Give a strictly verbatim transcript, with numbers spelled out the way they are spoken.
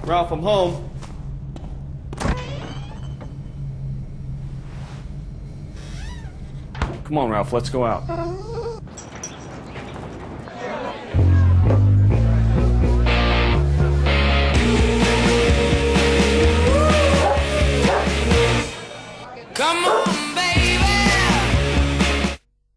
Ralph, I'm home. Come on, Ralph, let's go out.